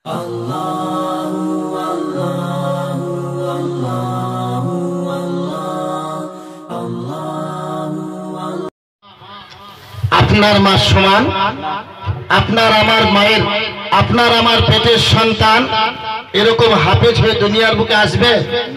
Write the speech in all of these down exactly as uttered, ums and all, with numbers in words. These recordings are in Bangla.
আপনার মা সমান, আপনার আমার মায়ের, আপনার আমার পেটের সন্তান এরকম হাফেজ হয়ে দুনিয়ার বুকে আসবে?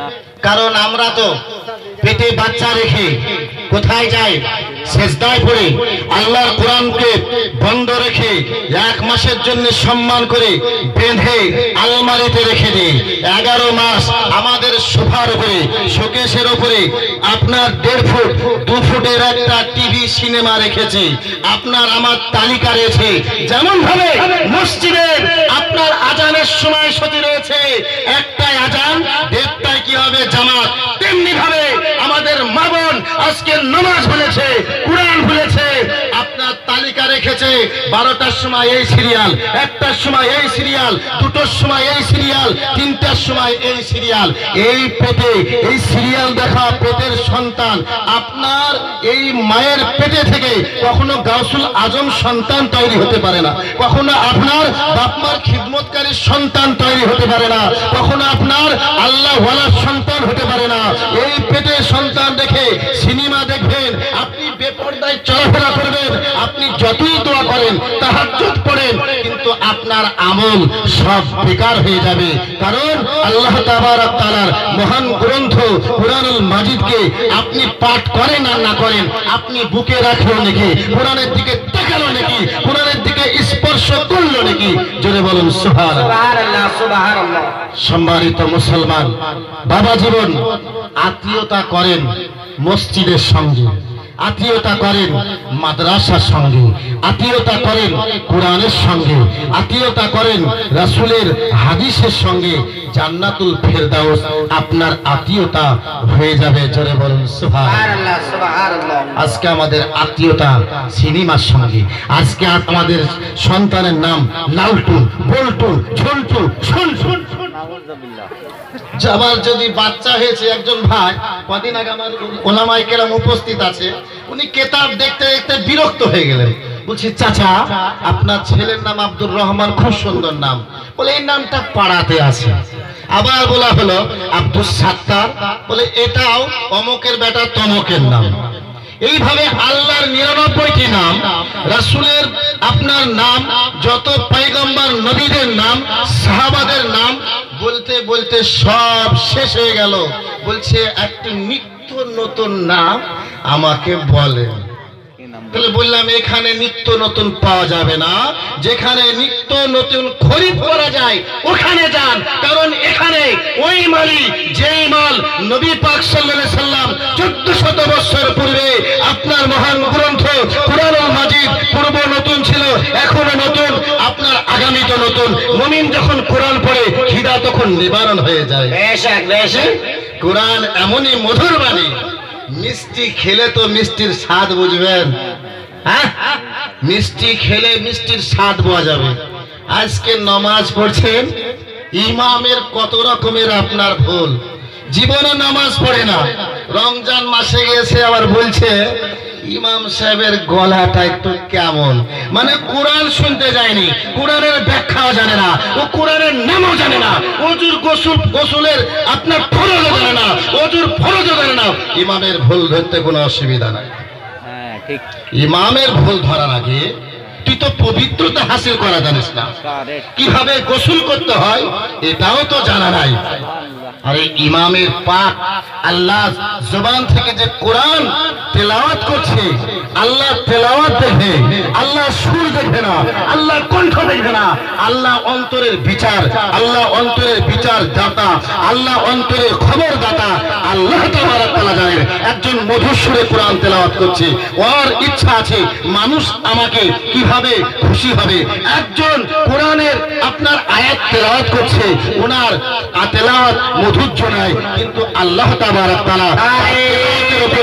কারণ আমরা তো পেটে বাচ্চা রেখে কোথায় যাই? সেজদায় পড়ে আল্লাহর কোরআনকে বন্ধ রেখে এক মাসের জন্য সম্মান করে বেঁধে আলমারিতে রেখে দিই। এগারো মাস আমাদের সোফার উপরে, শোকেসের উপরে আপনার দেড় ফুট দু ফুটের একটা টিভি সিনেমা রেখেছি। আপনার আমার তালিকা রয়েছে। যেমন ভাবে মসজিদের আপনার আজানের সময় সতী রয়েছে একটাই আজান, দেড়টায় কি হবে জামাত, তেমনি ভাবে আমাদের মা বোন আজকে নামাজ বলেছে, কুরআন বলেছে, আপনার তালিকা রেখেছে। বারোটার সময় এই সিরিয়াল, একটার সময় এই সিরিয়াল, দুটোর সময় এই সিরিয়াল, তিনটার সময় এই সিরিয়াল। এই পেটে এই সিরিয়াল দেখা পেটের সন্তান আপনার এই মায়ের পেটে থেকে কখনো গাউসুল আজম সন্তান তৈরি হতে পারে না, কখনো আপনার বাপমার খিদমতকারী সন্তান তৈরি হতে পারে না, কখনো আপনার আল্লাহ ওয়ালার সন্তান হতে পারে না। এই পেটে সন্তান দেখে সিনেমা দেখবেন, আপনি বেপরদায় চলাফেরা করবেন, আপনি যতই দোয়া করেন, তাহাজ্জুদ পড়েন, কিন্তু আপনার আমল সব বেকার হয়ে যাবে। কারণ আল্লাহ তাবারক তাআলার মহান গ্রন্থ কুরআনুল মাজিদকে আপনি পাঠ করেন আর না করেন, আপনি বুকে রাখলেন নাকি, কোরআনের দিকে তাকালো নাকি, কোরআনের দিকে স্পর্শ করলো নাকি? জোরে বলুন সুবহানাল্লাহ সুবহানাল্লাহ। সম্মানিত মুসলমান, বাবা জীবন আত্মীয়তা করেন মসজিদের সঙ্গে, আত্মীয়তা করেন মাদ্রাসার সঙ্গে, আত্মীয়তা করেন কোরআনের সঙ্গে, আত্মীয়তা করেন রাসূলের হাদিসের সঙ্গে। জান্নাতুল ফেরদাউস আপনার আত্মীয়তা হয়ে যাবে। জোরে বলুন সুবহানাল্লাহ সুবহানাল্লাহ। আজকে আমাদের আত্মীয়তা সিনেমার সঙ্গে, আজকে আমাদের সন্তানের নাম লালটু, বল্টু, ঝন্টু, শুনশুন। আমার যদি বাচ্চা হয়েছে, একজন ভাই কদিন আগে আমার ওলামায়ে কেরাম উপস্থিত আছে, উনি কিতাব দেখতে দেখতে বিরক্ত হয়ে গেলেন। বলছি চাচা আপনার ছেলের নাম আব্দুর রহমান, খুব সুন্দর নাম, বলে এই নামটা পাড়াতে আছে। আবার বলা হলো আব্দুল সাত্তার, বলে এটাও অমুকের বেটা তমকের নাম। এইভাবে আল্লাহর নিরানব্বইটি নাম, রাসূলের আপনার নাম, যত পয়গম্বর নবীদের নাম, সাহাবাদের নাম বলতে বলতে সব শেষ হয়ে গেল। বলছে একটি নিত্য নতুন নাম আমাকে বলেন। তাহলে বললাম এখানে নিত্য নতুন পাওয়া যাবে না, যেখানে নিত্য নতুন খরিদ করা যায় ওখানে যান। কারণ এখানে ওই মালি যেই মাল নবী পাক সাল্লাল্লাহু আলাইহি সাল্লাম চোদ্দ শত বছর পূর্বে আপনার মহান গ্রন্থ কুরআনুল মাজিদ পূর্ব নতুন ছিল, এখনো নতুন, আপনার আগামী তো নতুন। মুমিন যখন কোরআন পড়ে খিদা তখন নিবারণ হয়ে যায়। বেশক বেশক কোরআন এমনই মধুর বাণী, মিষ্টি খেলে তো মিষ্টির স্বাদ বুঝবেন, হ্যাঁ মিষ্টি খেলে মিষ্টির স্বাদ বোঝা যাবে। আজকে নামাজ পড়ছেন, ইমামের কত রকমের আপনার ভুল, জীবনে নামাজ পড়ে না, রমজান মাসে গেছে আবার বলছে ইমাম সাহেবের গলাটা একটু কেমন, মানে কোরআন শুনতে যায়নি, কোরআনের ব্যাখ্যাও জানে না, ও কোরআনের নামও জানে না, ওজুর গোসল গোসলের আপনার ফরজও জানে না, ওজুর ফরজও জানে না। ইমামের ভুল ধরতে কোনো অসুবিধা নাই, হ্যাঁ ঠিক। ইমামের ভুল ধরার আগে তুই তো পবিত্রতা হাসিল করা জানিস না, কিভাবে গোসল করতে হয় এটাও তো জানা নাই। আরে ইমামের পাক আল্লাহ জবান থেকে যে কোরআন তেলাওয়াত করছে, আল্লাহ তেলাওয়াত দেখে, আল্লাহ সুর দেখে না, আল্লাহ কণ্ঠ দেখে না, আল্লাহ অন্তরের বিচার, আল্লাহ অন্তরের বিচার দাতা, আল্লাহ অন্তরের খবর দাতা। আল্লাহ তাবারক তাআলা জানেন একজন মধুর সুরে কোরআন তেলাওয়াত করছে, ওর ইচ্ছা আছে মানুষ আমাকে কিভাবে খুশি হবে। একজন কোরআনের আপনার আয়াত তেলাওয়াত করছে, ওনার তেলাওয়াত মধুর্য নাই, কিন্তু আল্লাহ তাবারক তাআলা